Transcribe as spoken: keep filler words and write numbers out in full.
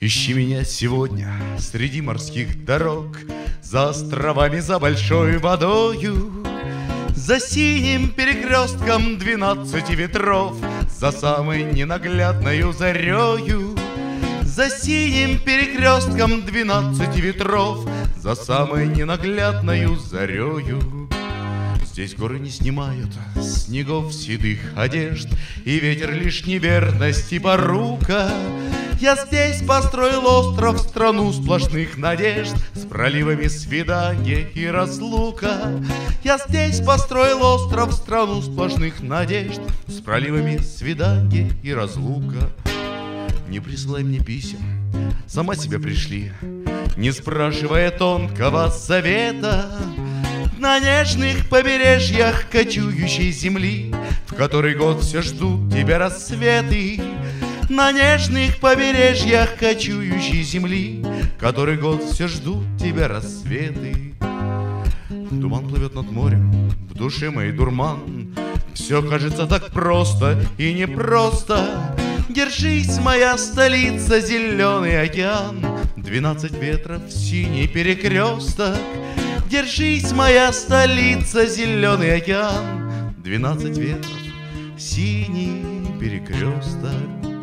Ищи меня сегодня среди морских дорог, за островами, за большой водою, за синим перекрестком двенадцати ветров, за самой ненаглядною зарею. За синим перекрестком двенадцати ветров, за самой ненаглядною зарею. Здесь горы не снимают снегов седых одежд, и ветер лишь неверности порука. Я здесь построил остров, страну сплошных надежд, с проливами свидания и разлука. Я здесь построил остров, страну сплошных надежд, с проливами свидания и разлука. Не присылай мне писем, сама себя пришли, не спрашивая тонкого совета. На нежных побережьях кочующей земли, в который год все ждут тебя рассветы. На нежных побережьях кочующей земли, который год все ждут тебя рассветы. Туман плывет над морем, в душе моей дурман. Все кажется так просто и непросто. Держись, моя столица, зеленый океан, двенадцать ветров, синий перекресток. Держись, моя столица, зеленый океан, двенадцать ветров, синий перекресток.